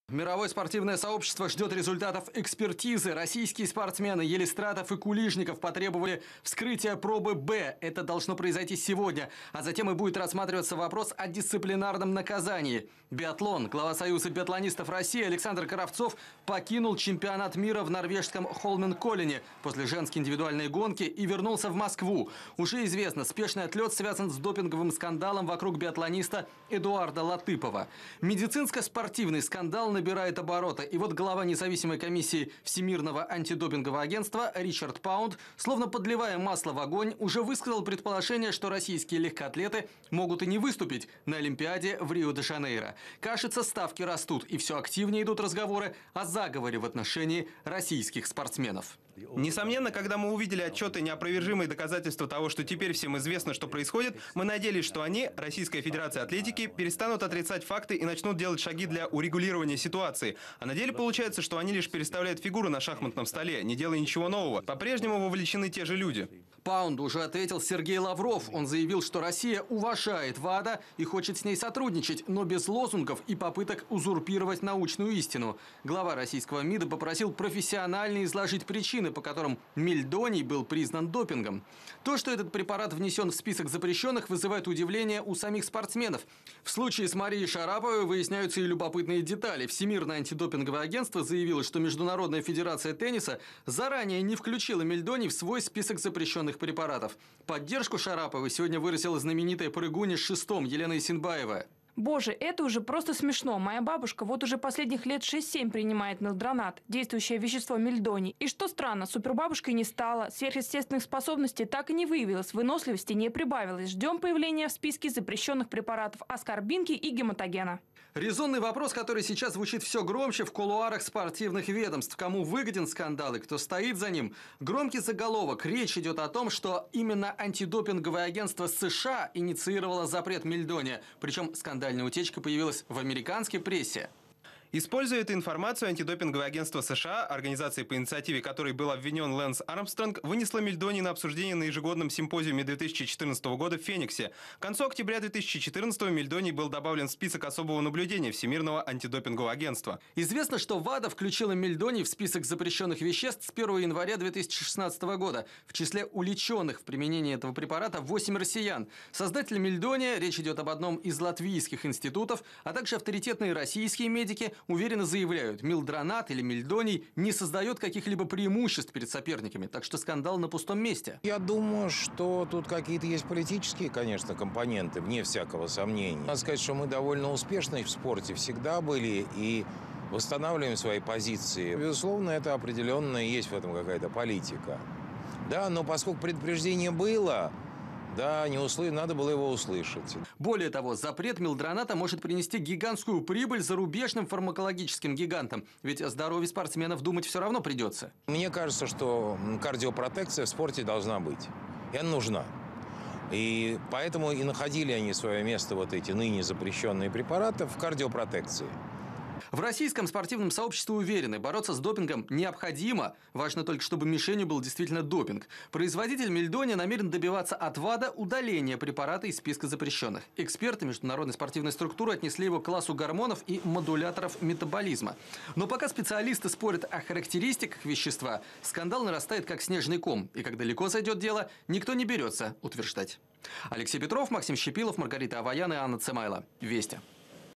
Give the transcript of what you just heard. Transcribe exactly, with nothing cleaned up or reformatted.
Мировое спортивное сообщество ждет результатов экспертизы. Российские спортсмены Елистратов и Кулижников потребовали вскрытия пробы Б. Это должно произойти сегодня. А затем и будет рассматриваться вопрос о дисциплинарном наказании. Биатлон. Глава Союза биатлонистов России Александр Коровцов покинул чемпионат мира в норвежском Холменколлене после женской индивидуальной гонки и вернулся в Москву. Уже известно, спешный отлет связан с допинговым скандалом вокруг биатлониста Эдуарда Латыпова. Медицинско-спортивный скандал набирает обороты. И вот глава независимой комиссии Всемирного антидопингового агентства Ричард Паунд, словно подливая масло в огонь, уже высказал предположение, что российские легкоатлеты могут и не выступить на Олимпиаде в Рио-де-Жанейро. Кажется, ставки растут, и все активнее идут разговоры о заговоре в отношении российских спортсменов. Несомненно, когда мы увидели отчеты, неопровержимые доказательства того, что теперь всем известно, что происходит, мы надеялись, что они, Российская Федерация Атлетики, перестанут отрицать факты и начнут делать шаги для урегулирования ситуации. А на деле получается, что они лишь переставляют фигуры на шахматном столе, не делая ничего нового. По-прежнему вовлечены те же люди. Паунду уже ответил Сергей Лавров. Он заявил, что Россия уважает ВАДА и хочет с ней сотрудничать, но без лозунгов и попыток узурпировать научную истину. Глава российского МИДа попросил профессионально изложить причины, по которым мельдоний был признан допингом. То, что этот препарат внесен в список запрещенных, вызывает удивление у самих спортсменов. В случае с Марией Шараповой выясняются и любопытные детали. Всемирное антидопинговое агентство заявило, что Международная федерация тенниса заранее не включила мельдоний в свой список запрещенных препаратов. Поддержку Шараповой сегодня выразила знаменитая прыгунья с шестом Елена Исенбаева. Боже, это уже просто смешно. Моя бабушка вот уже последних лет шесть-семь принимает мелдронат, действующее вещество мельдоний. И что странно, супербабушкой не стала, сверхъестественных способностей так и не выявилось, выносливости не прибавилось. Ждем появления в списке запрещенных препаратов аскорбинки и гематогена. Резонный вопрос, который сейчас звучит все громче в кулуарах спортивных ведомств. Кому выгоден скандал и кто стоит за ним? Громкий заголовок. Речь идет о том, что именно антидопинговое агентство США инициировало запрет мельдония. Причем скандальная утечка появилась в американской прессе. Используя эту информацию, антидопинговое агентство США, организацией по инициативе которой был обвинен Лэнс Армстронг, вынесло мельдоний на обсуждение на ежегодном симпозиуме две тысячи четырнадцатого года в Фениксе. К концу октября две тысячи четырнадцатого мельдоний был добавлен в список особого наблюдения Всемирного антидопингового агентства. Известно, что ВАДА включила мельдоний в список запрещенных веществ с первого января две тысячи шестнадцатого года. В числе уличенных в применении этого препарата восемь россиян. Создатели мельдония, речь идет об одном из латвийских институтов, а также авторитетные российские медики, уверенно заявляют, мелдронат или мельдоний не создает каких-либо преимуществ перед соперниками, так что скандал на пустом месте. Я думаю, что тут какие-то есть политические, конечно, компоненты, вне всякого сомнения. Надо сказать, что мы довольно успешны в спорте всегда были и восстанавливаем свои позиции. Безусловно, это определенно есть в этом какая-то политика. Да, но поскольку предупреждение было... Да, не услы... надо было его услышать. Более того, запрет мелдроната может принести гигантскую прибыль зарубежным фармакологическим гигантам. Ведь о здоровье спортсменов думать все равно придется. Мне кажется, что кардиопротекция в спорте должна быть. И она нужна. И поэтому и находили они свое место, вот эти ныне запрещенные препараты, в кардиопротекции. В российском спортивном сообществе уверены, бороться с допингом необходимо. Важно только, чтобы мишенью был действительно допинг. Производитель мельдония намерен добиваться от ВАДА удаления препарата из списка запрещенных. Эксперты международной спортивной структуры отнесли его к классу гормонов и модуляторов метаболизма. Но пока специалисты спорят о характеристиках вещества, скандал нарастает как снежный ком. И как далеко зайдет дело, никто не берется утверждать. Алексей Петров, Максим Щепилов, Маргарита Аваян и Анна Цемайло. Вести.